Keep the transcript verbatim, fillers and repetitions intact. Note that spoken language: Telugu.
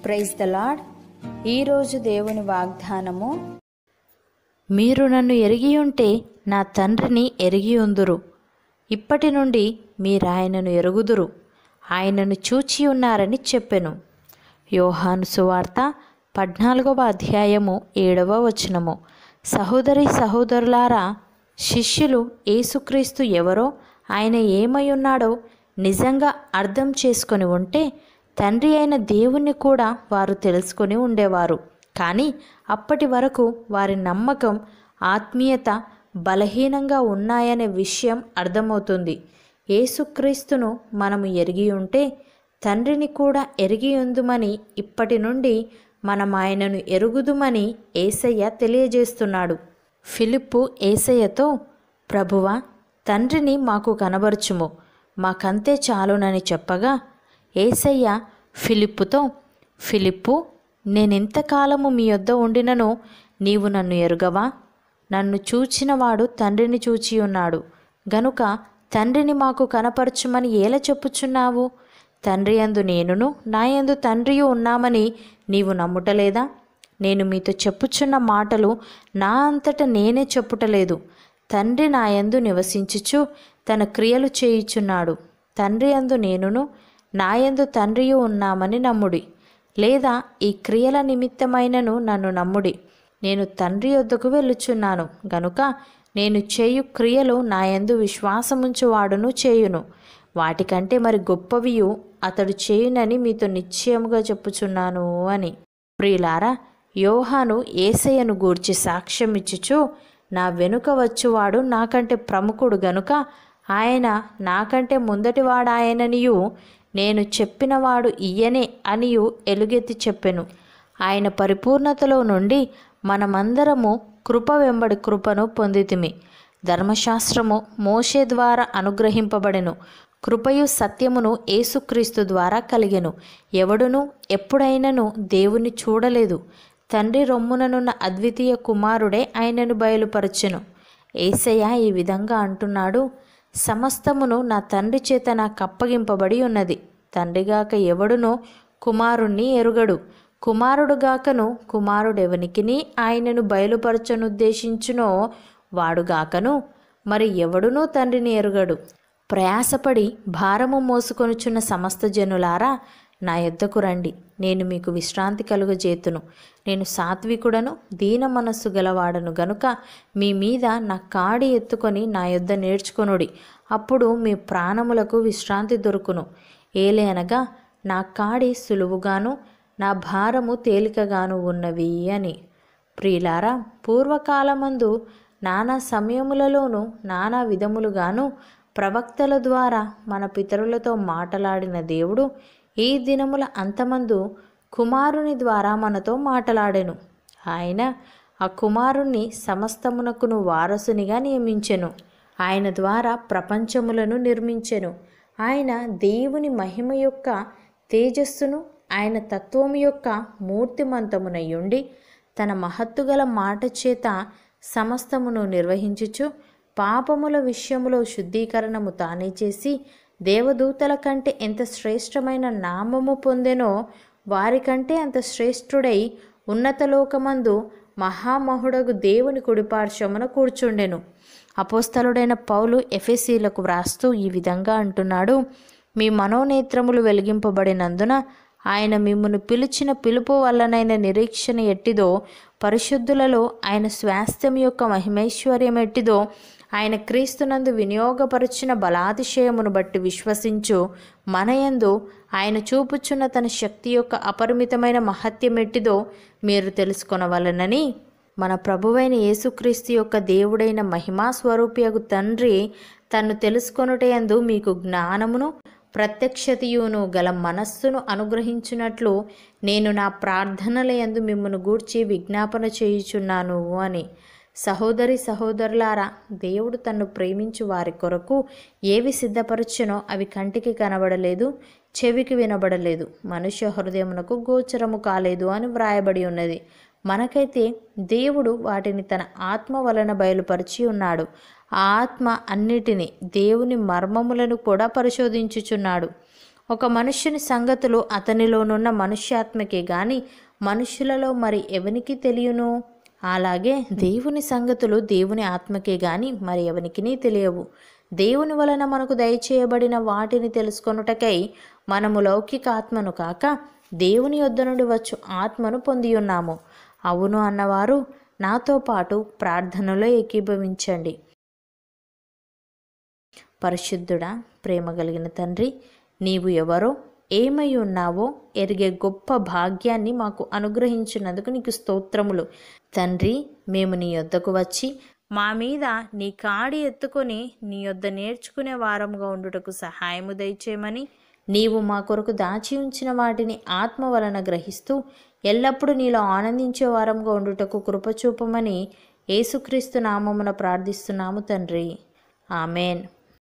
Praise the lord. ఈరోజు దేవుని వాగ్దానము, మీరు నన్ను ఎరిగి ఉంటే నా తండ్రిని ఎరిగి ఉందురు. ఇప్పటి నుండి మీరాయనను ఎరుగుదురు, ఆయనను చూచి ఉన్నారని చెప్పెను. యోహాను సువార్త పద్నాలుగవ అధ్యాయము ఏడవ వచనము. సహోదరి సహోదరులారా, శిష్యులు యేసుక్రీస్తు ఎవరో, ఆయన ఏమై ఉన్నాడో నిజంగా అర్థం చేసుకొని ఉంటే తండ్రి అయిన దేవుణ్ణి కూడా వారు తెలుసుకొని ఉండేవారు. కానీ అప్పటి వరకు వారి నమ్మకం, ఆత్మీయత బలహీనంగా ఉన్నాయనే విషయం అర్థమవుతుంది. యేసుక్రీస్తును మనము ఎరిగి ఉంటే తండ్రిని కూడా ఎరిగి ఉందుమని, ఇప్పటి నుండి మనం ఆయనను ఎరుగుదుమని యేసయ్య తెలియజేస్తున్నాడు. ఫిలిప్పు యేసయ్యతో, ప్రభువా, తండ్రిని మాకు కనబరుచుము, మాకంతే చాలునని చెప్పగా యేసయ్య ఫిలిప్పుతో, ఫిలిప్పు, నేనెంతకాలము మీ యొద్ద ఉండినను నీవు నన్ను ఎరుగవా? నన్ను చూచినవాడు తండ్రిని చూచి ఉన్నాడు గనుక తండ్రిని మాకు కనపరచుమని ఏల చెప్పుచున్నావు? తండ్రి యందు నేనును నా యందు తండ్రియు ఉన్నామని నీవు నమ్ముటలేదా? నేను మీతో చెప్పుచున్న మాటలు నా అంతట నేనే చెప్పుటలేదు. తండ్రి నా యందు నివసించుచు తన క్రియలు చేయుచున్నాడు. తండ్రి యందు నేనును నా యందు తండ్రియు ఉన్నామని నమ్ముడి. లేదా ఈ క్రియల నిమిత్తమైనను నన్ను నమ్ముడి. నేను తండ్రి యొద్దకు వెళ్ళుచున్నాను గనుక నేను చేయు క్రియలు నా యందు విశ్వాసముంచువాడును చేయును. వాటికంటే మరి గొప్పవియు అతడు చేయునని మీతో నిశ్చయముగా చెప్పుచున్నాను అని. ప్రియులారా, యోహాను యేసయ్యను గూర్చి సాక్ష్యం ఇచ్చుచు, నా వెనుక వచ్చువాడు నాకంటే ప్రముఖుడు గనుక ఆయన నాకంటే ముందటివాడాయననియు, నేను చెప్పినవాడు ఈయనే అనియు ఎలుగెత్తి చెప్పెను. ఆయన పరిపూర్ణతలో నుండి మనమందరము కృప వెంబడి కృపను పొందితిమి. ధర్మశాస్త్రము మోషే ద్వారా అనుగ్రహింపబడెను, కృపయు సత్యమును యేసుక్రీస్తు ద్వారా కలిగెను. ఎవడును ఎప్పుడైనను దేవుని చూడలేదు. తండ్రి రొమ్ముననున్న అద్వితీయ కుమారుడే ఆయనను బయలుపరచెను. యేసయ్య ఈ విధంగా అంటున్నాడు, సమస్తమును నా తండ్రి చేత నాకు అప్పగింపబడి ఉన్నది. తండ్రిగాక ఎవడునో కుమారుణ్ణి ఎరుగడు, కుమారుడుగాకను కుమారుడెవనికిని ఆయనను బయలుపరచనుద్దేశించునో వాడుగాకను మరి ఎవడునూ తండ్రిని ఎరుగడు. ప్రయాసపడి భారము మోసుకొనుచున్న సమస్త జనులారా, నా యొద్దకు రండి, నేను మీకు విశ్రాంతి కలుగజేతును. నేను సాత్వికుడను, దీన మనస్సు గలవాడను గనుక మీ మీద నా కాడి ఎత్తుకొని నా యొద్ద నేర్చుకొనుడి, అప్పుడు మీ ప్రాణములకు విశ్రాంతి దొరుకును. ఏలయనగా నా కాడి సులువుగాను నా భారము తేలికగాను ఉన్నవి అని. ప్రియులారా, పూర్వకాలమందు నానా సమయములలోనూ నానా విధములుగాను ప్రవక్తల ద్వారా మన పితరులతో మాటలాడిన దేవుడు ఈ దినముల అంతమందు కుమారుని ద్వారా మనతో మాటలాడెను. ఆయన ఆ కుమారుణ్ణి సమస్తమునకును వారసునిగా నియమించెను. ఆయన ద్వారా ప్రపంచములను నిర్మించెను. ఆయన దేవుని మహిమ యొక్క తేజస్సును, ఆయన తత్వము యొక్క మూర్తిమంతమునయుండి తన మహత్తుగల మాట చేత సమస్తమును నిర్వహించుచు, పాపముల విషయములో శుద్ధీకరణము తానే చేసి, దేవదూతల కంటే ఎంత శ్రేష్టమైన నామము పొందెనో వారికంటే అంత శ్రేష్ఠుడై ఉన్నతలోకమందు మహామహుడగు దేవుని కుడిపార్శ్వమున కూర్చుండెను. అపోస్తలుడైన పౌలు ఎఫెసీలకు వ్రాస్తూ ఈ విధంగా అంటున్నాడు, మీ మనోనేత్రములు వెలిగింపబడినందున ఆయన మిమ్మును పిలిచిన పిలుపు వల్లనైన నిరీక్షణ ఎట్టిదో, పరిశుద్ధులలో ఆయన స్వాస్థ్యం యొక్క మహిమైశ్వర్యం ఎట్టిదో, ఆయన క్రీస్తునందు వినియోగపరుచిన బలాతిశయమును బట్టి విశ్వసించు మనయందు ఆయన చూపుచున్న తన శక్తి యొక్క అపరిమితమైన మహత్యం ఎట్టిదో మీరు తెలుసుకొనవలెనని, మన ప్రభువైన యేసుక్రీస్తు యొక్క దేవుడైన మహిమా స్వరూపియగు తండ్రి తన్ను తెలుసుకొనుటయందు మీకు జ్ఞానమును ప్రత్యక్షతయును గల మనస్సును అనుగ్రహించున్నట్లు నేను నా ప్రార్థనలయందు మిమ్మును గూర్చి విజ్ఞాపన చేయుచున్నాను అని. సహోదరి సహోదరులారా, దేవుడు తన్ను ప్రేమించు వారి కొరకు ఏవి సిద్ధపరచునో అవి కంటికి కనబడలేదు, చెవికి వినబడలేదు, మనుష్య హృదయమునకు గోచరము కాలేదు అని వ్రాయబడి ఉన్నది. మనకైతే దేవుడు వాటిని తన ఆత్మ వలన బయలుపరిచి ఉన్నాడు. ఆ ఆత్మ అన్నిటినీ, దేవుని మర్మములను కూడా పరిశోధించుచున్నాడు. ఒక మనుష్యుని సంగతులు అతనిలోనున్న మనుష్యాత్మకే గాని మనుష్యులలో మరి ఎవనికి తెలియను? అలాగే దేవుని సంగతులు దేవుని ఆత్మకే గాని మరి ఎవనికినీ తెలియవు. దేవుని వలన మనకు దయచేయబడిన వాటిని తెలుసుకొనుటకై మనము లౌకిక ఆత్మను కాక దేవుని యొద్ద నుండి వచ్చు ఆత్మను పొంది ఉన్నాము. అవును అన్నవారు నాతో పాటు ప్రార్థనలో ఏకీభవించండి. పరిశుద్ధుడా, ప్రేమ కలిగిన తండ్రి, నీవు ఎవరో ఏమై ఉన్నావో ఎరిగే గొప్ప భాగ్యాన్ని మాకు అనుగ్రహించినందుకు నీకు స్తోత్రములు. తండ్రి, మేము నీ యొద్దకు వచ్చి మా మీద నీ కాడి ఎత్తుకొని నీ యొద్ద నేర్చుకునే వారముగా ఉండుటకు సహాయము దయచేయమని, నీవు మా కొరకు దాచి ఉంచిన వాటిని ఆత్మ వలన గ్రహిస్తూ ఎల్లప్పుడూ నీలో ఆనందించే వారముగా ఉండుటకు కృపచూపమని యేసుక్రీస్తు నామమున ప్రార్థిస్తున్నాము తండ్రి. ఆమెన్.